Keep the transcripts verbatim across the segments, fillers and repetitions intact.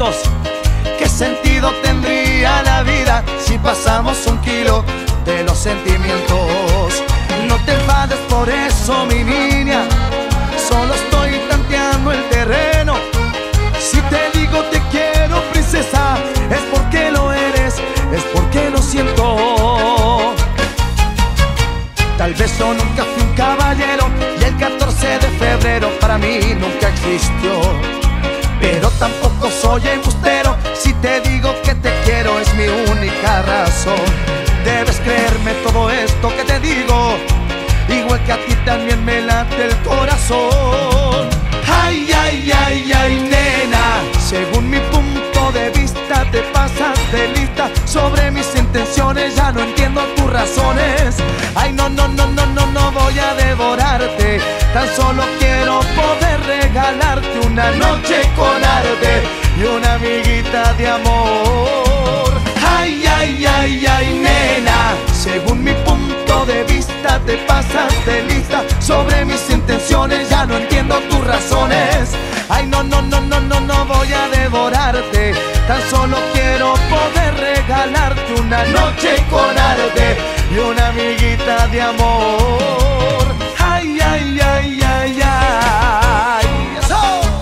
juntos. ¿Qué sentido tendría la vida si pasamos un kilo de los sentimientos? No te enfades por eso, mi niña, solo estoy tanteando el terreno. Si te digo te quiero, princesa, es porque lo eres, es porque lo siento. Tal vez yo nunca fui un caballero y el catorce de febrero para mí nunca existió. Pero tampoco soy embustero, si te digo que te quiero es mi única razón. Debes creerme todo esto que te digo, igual que a ti también me late el corazón. Ay, ay, ay, ay, nena, según mi punto de vista te pasas de lista. Sobre mis intenciones ya no entiendo tus razones. Ay, no, no, no, no, no, no voy a devorarte. Tan solo quiero poder regalarte una noche con arte y una amiguita de amor. Ay, ay, ay, ay, nena, según mi punto de vista te pasas de lista. Sobre mis intenciones ya no entiendo tus razones. Ay, no, no, no, no, no, no voy a devorarte. Tan solo quiero poder regalarte una noche con arte y una amiguita de amor. Ay, ay, ay, ay, ay. ¡Eso!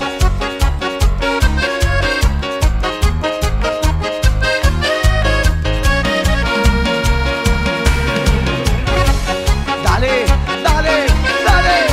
Dale, dale, dale.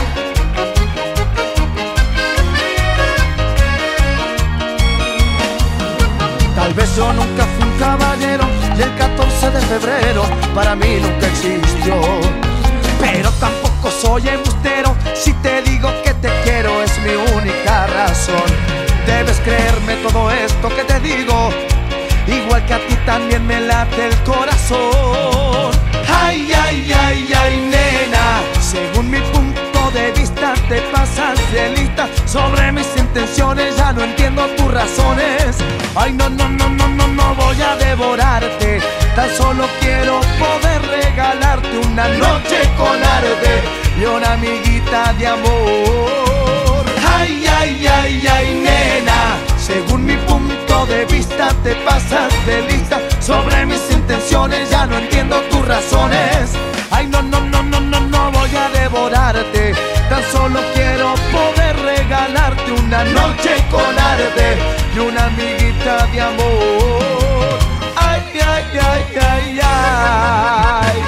Tal vez yo nunca fui un caballero y el catorce de febrero para mí nunca existió. Pero tampoco soy embustero, si te digo que te quiero es mi única razón. Debes creerme todo esto que te digo, igual que a ti también me late el corazón. Ay, ay, ay, ay, nena, según mi punto de vista te pasas de lista. Sobre mis intenciones ya no entiendo tus razones. Ay, no, no, no, no, no, no voy a devorarte. Tan solo quiero poder regalarte una noche con arte y una amiguita de amor. Ay, ay, ay, ay, nena, según mi punto de vista te pasas de lista. Sobre mis intenciones ya no entiendo tus razones. Ay, no, no, no, no, no, no voy a devorarte. Tan solo quiero poder regalarte una noche con arte y una amiguita de amor. Ay, ay, ay, ay, ay.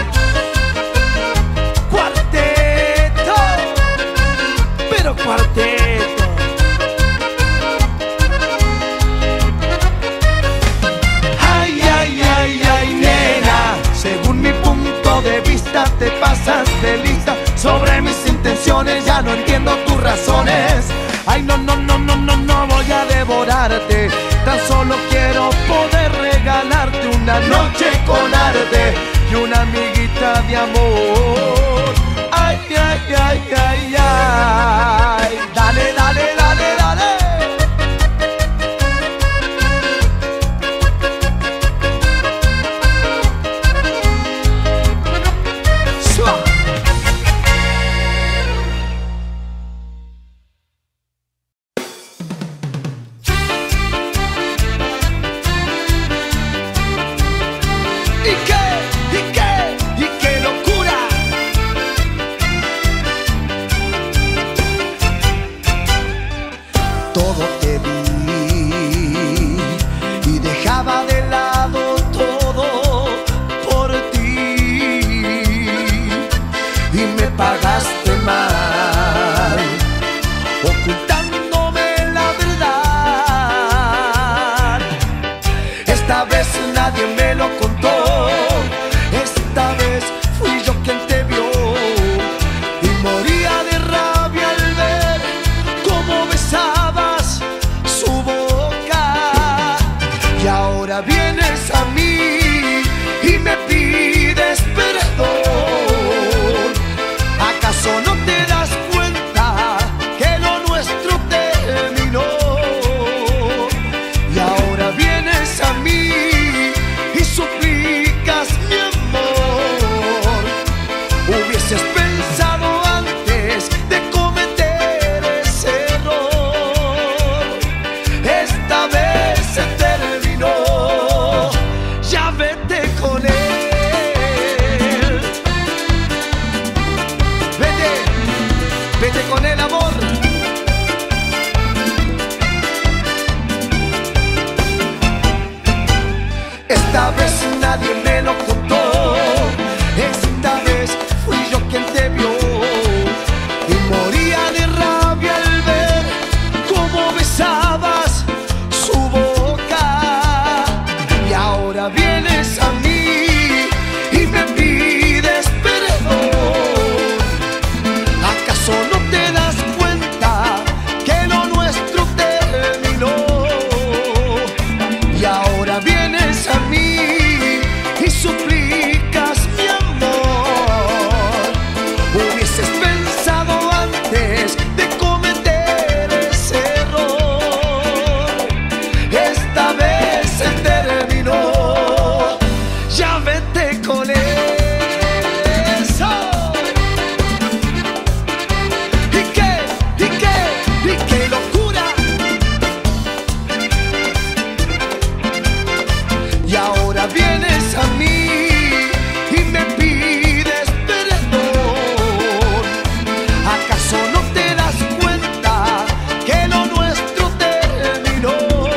Cuarteto, pero cuarteto. Ay, ay, ay, ay, nena, según mi punto de vista te pasas de lista. Sobre mis intenciones ya no entiendo tus razones. Ay, no, no, no, no, no, no voy a devorarte. Tan solo quiero poder regalarte una noche con arte y una amiguita de amor. Ay, ay, ay, ay, ay. Dale, dale, dale, dale. Todo te di y dejaba de lado todo por ti, y me pagaste mal, ocultándome la verdad. Esta vez nadie me lo contó, esta vez fui yo quien te vio y moría de rabia al ver cómo besabas su boca. Y ahora vienes a mí y me pides perdón. vete con eso. ¿Y qué? ¿Y qué? ¿Y qué locura? Y ahora vienes a mí y me pides perdón. ¿Acaso no te das cuenta que lo nuestro terminó?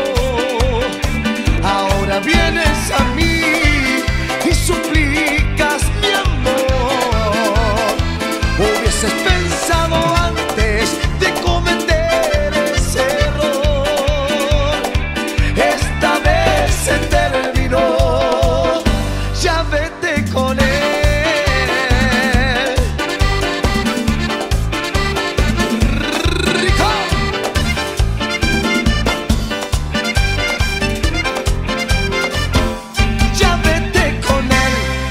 Ahora vienes a mí y suplicas mi amor. Hubieses pensado antes de cometer ese error. Esta vez se terminó, ya vete con él. Rico. Ya vete con él.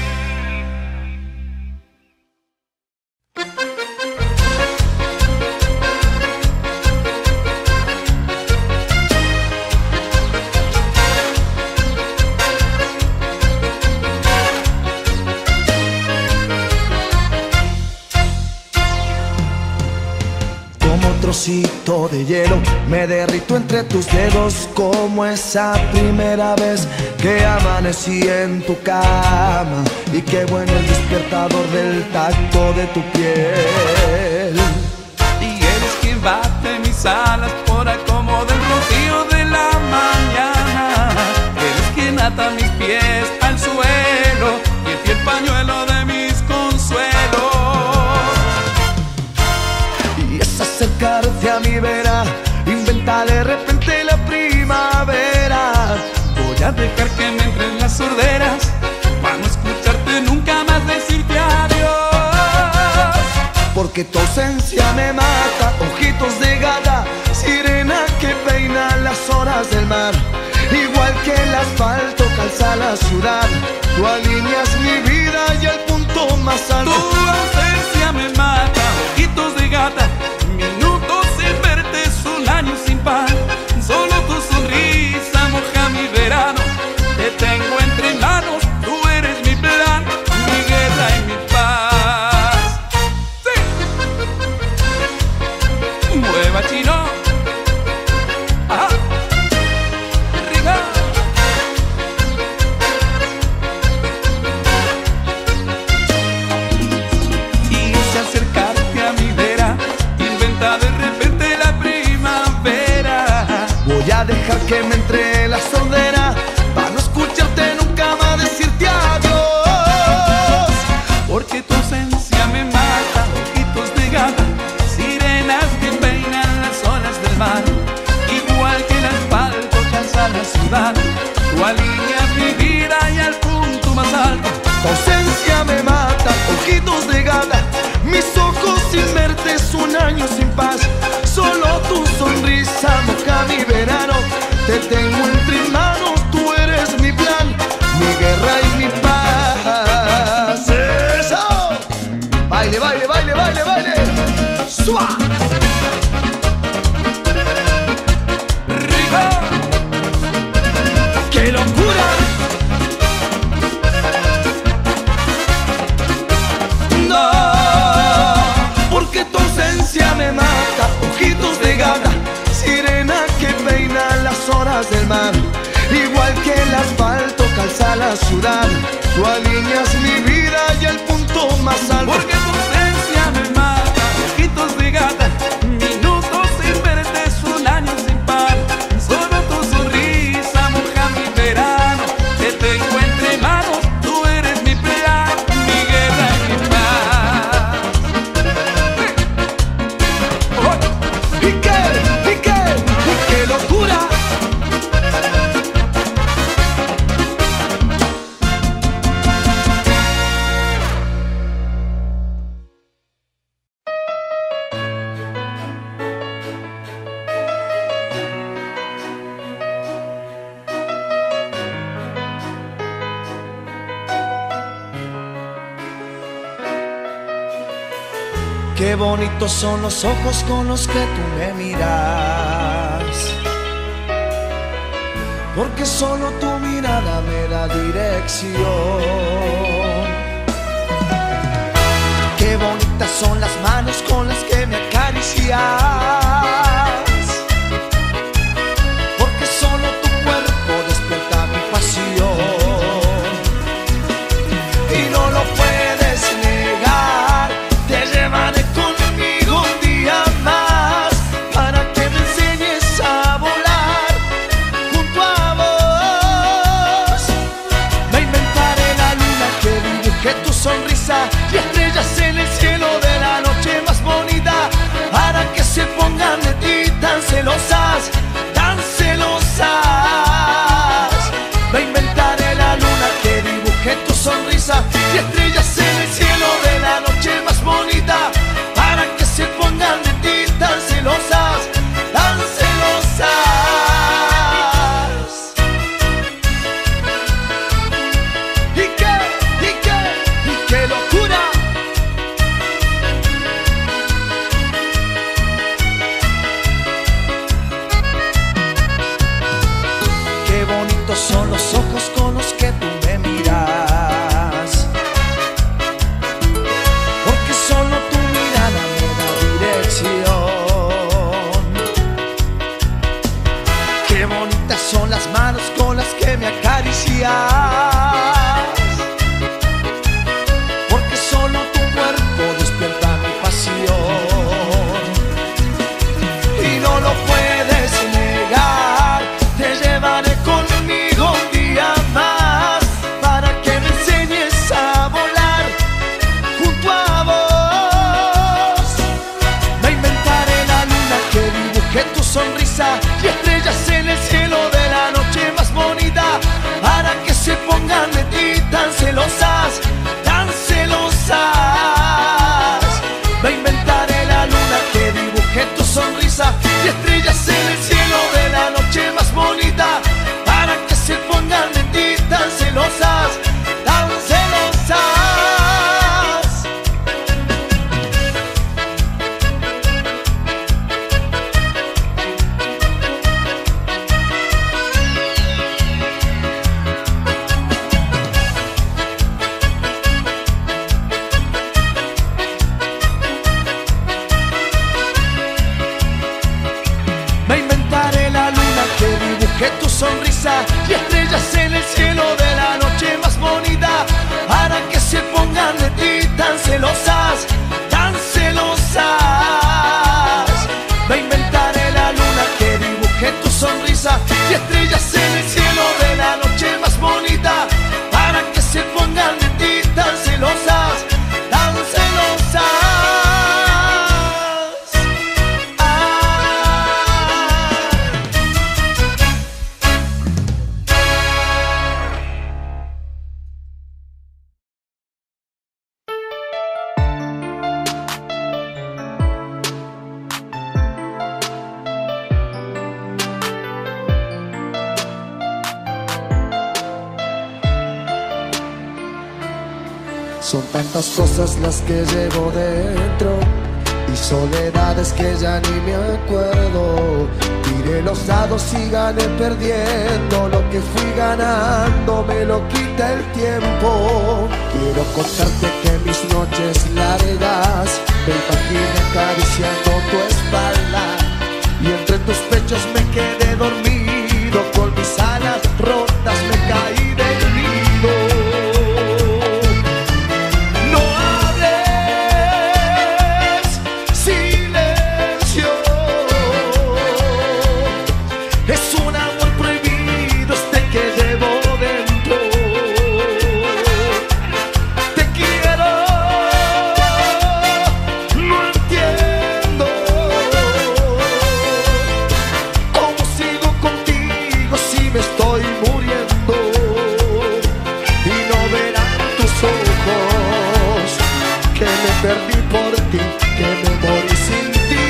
Como trocito de hielo me derrito entre tus dedos, como esa primera vez que amanecí en tu cama. Y qué bueno el despertador del tacto de tu piel. Y eres quien bate mis alas por acomodo del rocío de la mañana. Eres quien ata mis pies al suelo y el fiel pañuelo de mis consuelos. Y es acercarte a mi vera, inventa de repente la primavera. Voy a dejar que me entren las sorderas para no escucharte nunca más decirte adiós. Porque tu ausencia me mata, ojitos de gata, sirena que peina las horas del mar. Igual que el asfalto calza la ciudad, tú alineas mi vida y el punto más alto. Tu ausencia me mata, ojitos de gata, minutos sin verte es un año sin pan. Solo tu sonrisa moja mi verano, te tengo entre manos, tú eres mi plan, mi guerra y mi paz. ¡Sí! Mueva chino. Ajá. Rica. Quise acercarte a mi vera, inventa de repente la primavera. Voy a dejar que me entre la sordera para no escucharte nunca más decirte adiós. Porque tu ausencia me mata, ojitos de gata, sirenas que peinan las olas del mar. Igual que el asfalto calza la ciudad, tú alineas mi vida y al punto más alto. Tu ausencia me mata, ojitos de gata, mis ojos sin verte es un año sin paz. Solo tu sonrisa moja mi verano, te tengo entre manos, tú eres mi plan, mi guerra y mi paz. ¡Eso! Baile, baile, baile, baile, baile. ¡Sua! Rico. ¡Qué locura! No, porque tu ausencia me mata, ojitos de gata, sirena que peina las horas del mar. Igual que el asfalto calza la ciudad, tú alineas mi vida y el punto más alto. Porque tu ausencia me mata, ojitos de gata, minutos sin verte es un año sin par. Solo tu sonrisa moja mi verano, te tengo entre manos, tú eres mi plan, mi guerra y mi paz. ¿Y qué? ¿Y qué? ¿Y qué locura? Qué bonitos son los ojos con los que tú me miras, porque solo tú miras mirada me da dirección. Qué bonitas son las manos con las que me acaricias, porque solo tu cuerpo despierta mi pasión. Y no lo puedes negar, te llevaré conmigo un día más para que me enseñes a volar junto a vos. Me inventaré la luna que dibuje tu sonrisa y estrellas en el cielo de la noche más bonita, para que se pongan de ti tan celosas, tan celosas. Me inventaré la luna que dibuje tu sonrisa y estrellas en el cielo de la noche más bonita, para que se pongan de ti tan celosas, tan celosas. ¿Y qué? ¿Y qué? ¿Y qué locura? Qué bonitos son los ojos con los que tú me miras, porque solo tu mirada me da dirección. Qué bonitas son las manos con las que me acaricias, porque solo tu cuerpo despierta mi pasión. Y no lo puedes negar, te llevaré conmigo un día más para que me enseñes a volar junto a vos. Me inventaré la luna que dibuje tu sonrisa y estrellas en el cielo de la noche más bonita, para que se pongan de ti tan celosas, tan celosas. Me inventaré la luna que dibuje tu sonrisa y estrellas en el cielo de la noche más bonita, para que se pongan de ti tan celosas, tan celosas. Me inventaré la luna que dibuje tu sonrisa y estrellas en el cielo de la noche más bonita, para que se pongan de ti tan celosas, tan celosas. Me inventaré la luna que dibuje tu sonrisa y estrellas en el cielo de la noche más bonita, para que se pongan de ti tan celosas, tan celosas. Son tantas cosas las que llevo dentro y soledades que ya ni me acuerdo. Tiré los dados y gané perdiendo, lo que fui ganando me lo quita el tiempo. Quiero contarte que mis noches largas me imaginé acariciando tu espalda y entre tus pechos me quedé dormido, con mis alas rotas me caí del nido. Perdí por ti, que me morí sin ti.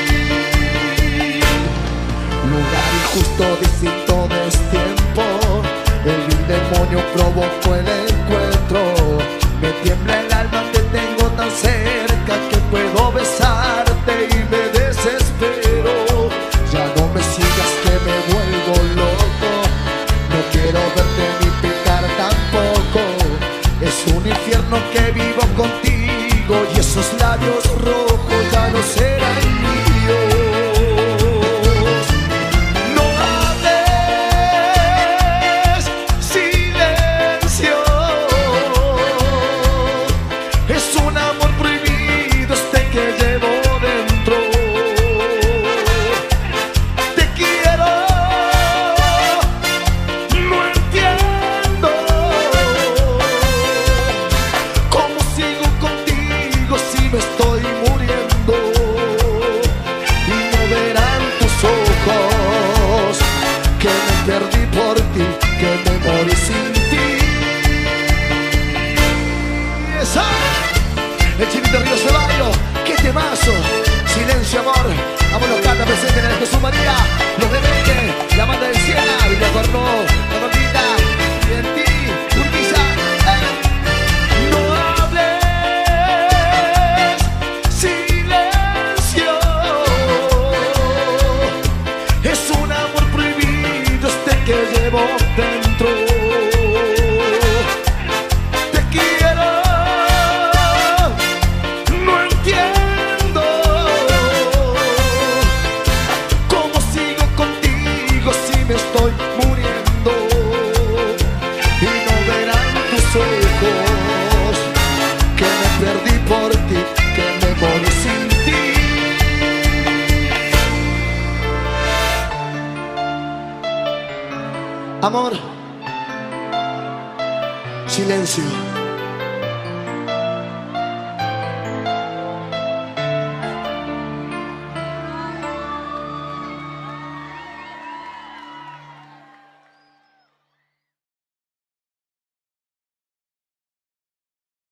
Lugar injusto, distinto destiempo, el demonio provocó el encuentro. Me tiembla el alma, te tengo tan cerca que puedo besarte y me desespero. Ya no me sigas que me vuelvo loco, no quiero verte un infierno que vivo contigo y esos labios rojos ya no serán míos. No hables, silencio. Es un amor prohibido este que llevo dentro. Te quiero, no entiendo cómo sigo contigo si me estoy muriendo. Y no verán tus ojos que me perdí por ti, que me morí sin ti. ¡Esa! El Chinito Río Ceballos, qué temazo. Silencio, amor. Vamos, los canta presente en el Jesús María. Los de Meque, la banda del Siena, Villa Cornó, la gordita, y en ti, Urquiza. ¡Eh! No hables, silencio. Es un amor prohibido este que llevo dentro. Te quiero, no entiendo cómo sigo contigo si me estoy muriendo. Y no verán tus ojos que me perdí por ti, que me morí sin ti. Amor, silencio.